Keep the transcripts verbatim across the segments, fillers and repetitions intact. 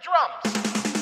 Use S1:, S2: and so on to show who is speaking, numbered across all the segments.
S1: drums.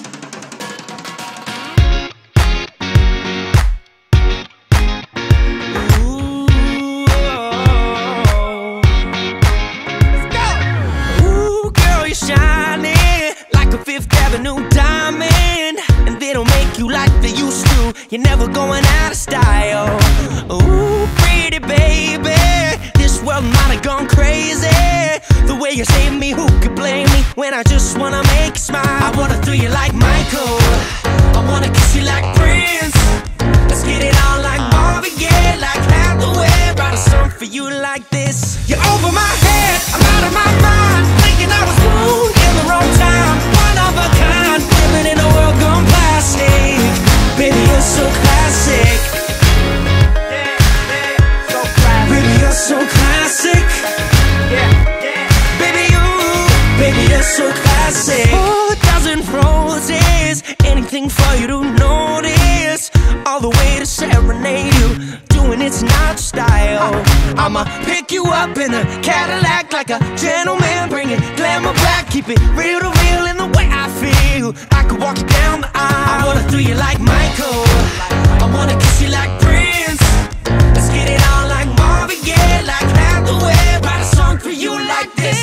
S2: Fifth Avenue diamond, and they don't make you like they used to. You're never going out of style. Ooh, pretty baby, this world might have gone crazy. The way you save me, who could blame me when I just wanna make you smile? I wanna throw you like Michael, I wanna kiss you like Prince. Let's get it on like Marvin Gaye, like Hathaway. Write a song for you like this. You're over my head, I'm out of my mind, thinking I was born in the wrong time. One of a kind, living in a world gone plastic. Baby, you're so classic. Yeah, yeah, so classic. Baby, you're so classic. Yeah, yeah. Baby, you, baby, you're so classic. Oh, a dozen roses, anything for you to notice. All the way to serenade you, doing it's not style. I'ma pick you up in a Cadillac like a gentleman, bring it glamour back, keep it real to real in the way I feel. I could walk you down the aisle. I wanna throw you like Michael, I wanna kiss you like Prince. Let's get it on like Marvin Gaye, like Hathaway. Write a song for you like this.